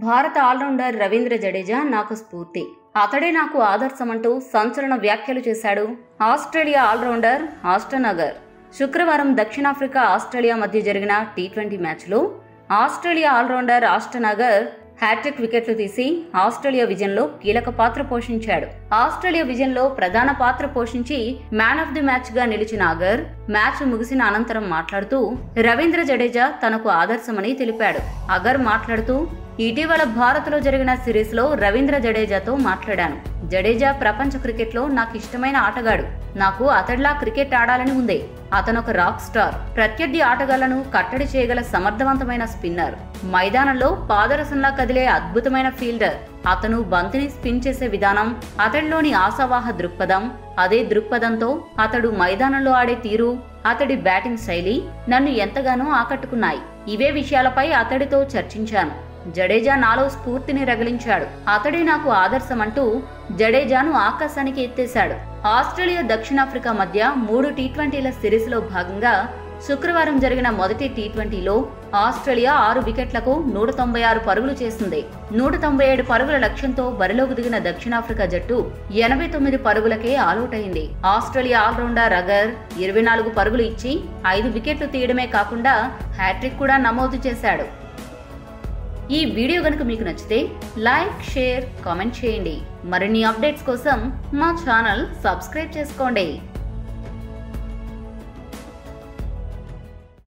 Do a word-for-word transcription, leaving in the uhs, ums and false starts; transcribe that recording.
భారత ఆల్రౌండర్ రవీంద్ర జడేజా నాకు స్ఫూర్తి, అతడే నాకు ఆదర్శమంటూ సంచలన వ్యాఖ్యలు చేశాడు ఆస్ట్రేలియా ఆల్రౌండర్ ఆస్టన్ అగర్. శుక్రవారం దక్షిణాఫ్రికా ఆస్ట్రేలియా మధ్య జరిగిన టీ ట్వంటీ మ్యాచ్లో Australia all rounder Ashton Agar hat trick వికెట్లు తీసి ఆస్ట్రేలియా విజయంలో కీలక పాత్ర పోషించాడు. ఆస్ట్రేలియా విజయంలో ప్రధాన పాత్ర పోషించి మ్యాన్ ఆఫ్ ది మ్యాచ్ గా నిలిచిన అగర్ మ్యాచ్ ముగిసిన అనంతరం మాట్లాడుతూ రవీంద్ర జడేజా తనకు ఆదర్శమని తెలిపాడు. అగర్ మాట్లాడుతూ, ఇటీవల భారత్ లో జరిగిన సిరీస్ లో రవీంద్ర జడేజాతో మాట్లాడాను. జడేజా ప్రపంచ క్రికెట్ లో నాకు ఇష్టమైన ఆటగాడు. నాకు అతడిలా క్రికెట్ ఆడాలని ఉంది. అతనొక రాక్ స్టార్, ప్రత్యర్థి ఆటగాళ్లను కట్టడి చేయగల సమర్థవంతమైన స్పిన్నర్, మైదానంలో పాదరసంలా కదిలే అద్భుతమైన ఫీల్డర్. అతను బంతిని స్పిన్ చేసే విధానం, అతడిలోని ఆశావాహ దృక్పథం, అదే దృక్పథంతో అతడు మైదానంలో ఆడే తీరు, అతడి బ్యాటింగ్ శైలి నన్ను ఎంతగానో ఆకట్టుకున్నాయి. ఇవే విషయాలపై అతడితో చర్చించాను. జడేజా నాలో స్ఫూర్తిని రగిలించాడు. అతడే నాకు ఆదర్శమంటూ జడేజాను ఆకాశానికి ఎత్తేశాడు. ఆస్ట్రేలియా దక్షిణాఫ్రికా మధ్య మూడు టీ ట్వంటీల సిరీస్ లో భాగంగా శుక్రవారం జరిగిన మొదటి టీ ట్వంటీలో ఆస్ట్రేలియా ఆరు వికెట్లకు నూట తొంభై ఆరు పరుగులు చేసింది. నూట తొంభై ఏడు పరుగుల లక్ష్యంతో బరిలోకి దిగిన దక్షిణాఫ్రికా జట్టు ఎనభై తొమ్మిది పరుగులకే ఆలౌట్ అయింది. ఆస్ట్రేలియా ఆల్రౌండర్ అగర్ ఇరవై నాలుగు పరుగులు ఇచ్చి ఐదు వికెట్లు తీయడమే కాకుండా హ్యాట్రిక్ కూడా నమోదు చేశాడు. ఈ వీడియో గనుక మీకు నచ్చితే లైక్, షేర్, కామెంట్ చేయండి. మరిన్ని అప్డేట్స్ కోసం మా ఛానల్ సబ్స్క్రైబ్ చేసుకోండి.